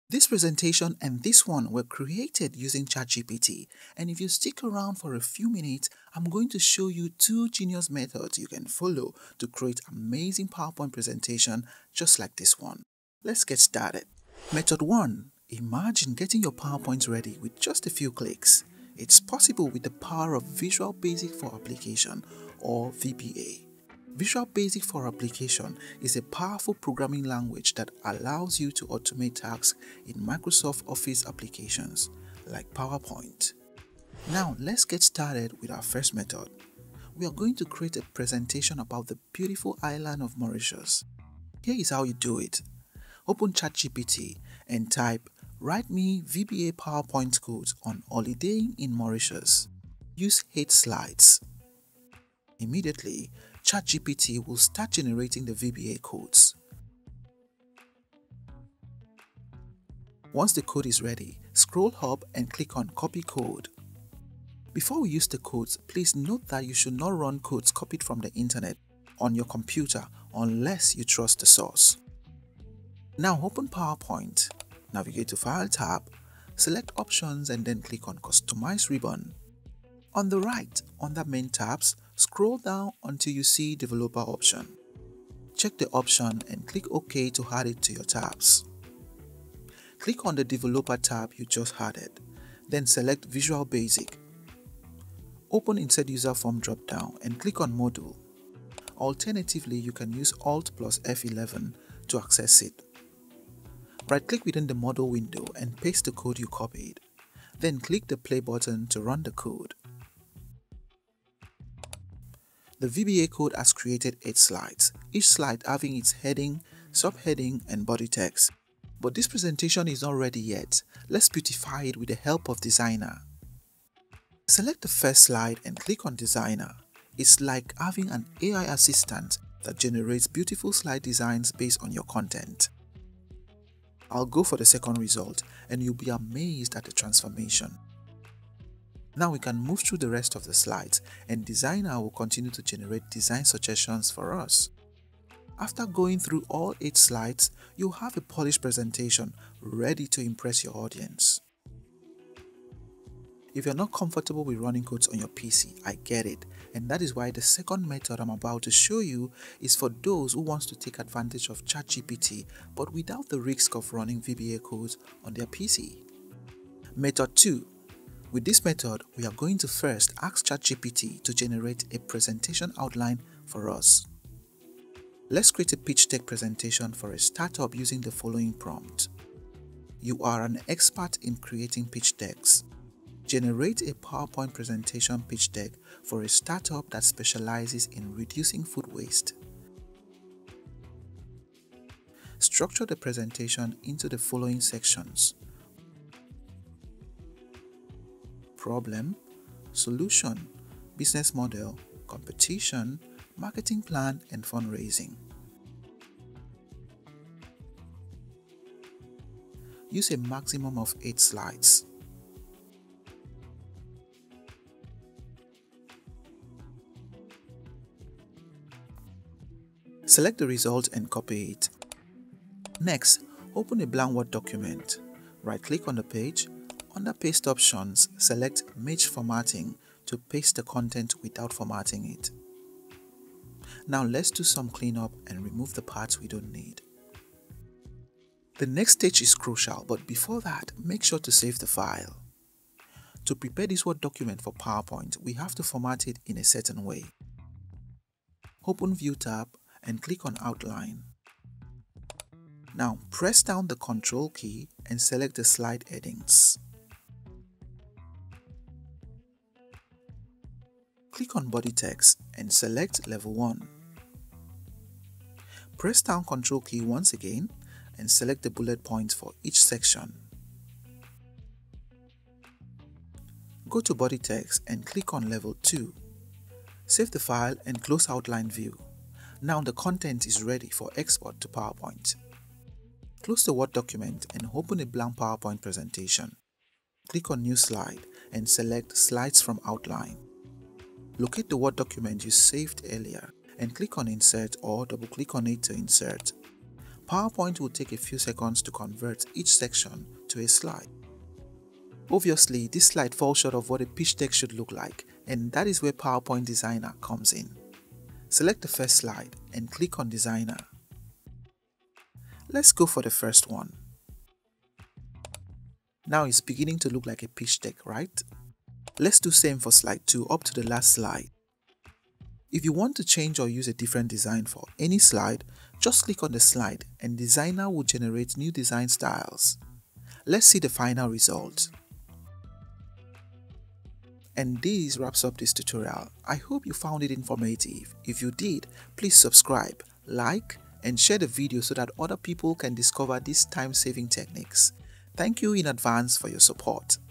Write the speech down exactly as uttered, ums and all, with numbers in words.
This presentation and this one were created using ChatGPT, and if you stick around for a few minutes, I'm going to show you two genius methods you can follow to create amazing PowerPoint presentation just like this one. Let's get started. Method one. Imagine getting your PowerPoint ready with just a few clicks. It's possible with the power of Visual Basic for Application or V B A. Visual Basic for Application is a powerful programming language that allows you to automate tasks in Microsoft Office applications like PowerPoint. Now let's get started with our first method. We are going to create a presentation about the beautiful island of Mauritius. Here is how you do it. Open ChatGPT and type "Write me V B A PowerPoint codes on holidaying in Mauritius. Use eight slides." Immediately, ChatGPT will start generating the V B A codes. Once the code is ready, scroll up and click on Copy Code. Before we use the codes, please note that you should not run codes copied from the internet on your computer unless you trust the source. Now open PowerPoint, navigate to File tab, select Options and then click on Customize ribbon. On the right, under Main tabs, scroll down until you see Developer option. Check the option and click OK to add it to your tabs. Click on the Developer tab you just added, then select Visual Basic. Open Insert User Form drop-down and click on Module. Alternatively, you can use Alt plus F eleven to access it. Right-click within the model window and paste the code you copied. Then click the play button to run the code. The V B A code has created eight slides, each slide having its heading, subheading, and body text. But this presentation is not ready yet. Let's beautify it with the help of Designer. Select the first slide and click on Designer. It's like having an A I assistant that generates beautiful slide designs based on your content. I'll go for the second result and you'll be amazed at the transformation. Now we can move through the rest of the slides and Designer will continue to generate design suggestions for us. After going through all eight slides, you'll have a polished presentation ready to impress your audience. If you're not comfortable with running codes on your P C, I get it, and that is why the second method I'm about to show you is for those who want to take advantage of ChatGPT but without the risk of running V B A codes on their P C. Method two. With this method, we are going to first ask ChatGPT to generate a presentation outline for us. Let's create a pitch deck presentation for a startup using the following prompt. You are an expert in creating pitch decks. Generate a PowerPoint presentation pitch deck for a startup that specializes in reducing food waste. Structure the presentation into the following sections: problem, solution, business model, competition, marketing plan, and fundraising. Use a maximum of eight slides. Select the result and copy it. Next, open a blank Word document. Right-click on the page. Under Paste options, select Match Formatting to paste the content without formatting it. Now let's do some cleanup and remove the parts we don't need. The next stage is crucial, but before that, make sure to save the file. To prepare this Word document for PowerPoint, we have to format it in a certain way. Open View tab and click on Outline. Now press down the Control key and select the slide headings. Click on Body Text and select Level one. Press down Control key once again and select the bullet points for each section. Go to Body Text and click on Level two. Save the file and close Outline View. Now the content is ready for export to PowerPoint. Close the Word document and open a blank PowerPoint presentation. Click on New Slide and select Slides from Outline. Locate the Word document you saved earlier and click on Insert or double-click on it to insert. PowerPoint will take a few seconds to convert each section to a slide. Obviously, this slide falls short of what a pitch deck should look like, and that is where PowerPoint Designer comes in. Select the first slide and click on Designer. Let's go for the first one. Now it's beginning to look like a pitch deck, right? Let's do same for slide two up to the last slide. If you want to change or use a different design for any slide, just click on the slide and Designer will generate new design styles. Let's see the final result. And this wraps up this tutorial. I hope you found it informative. If you did, please subscribe, like, and share the video so that other people can discover these time-saving techniques. Thank you in advance for your support.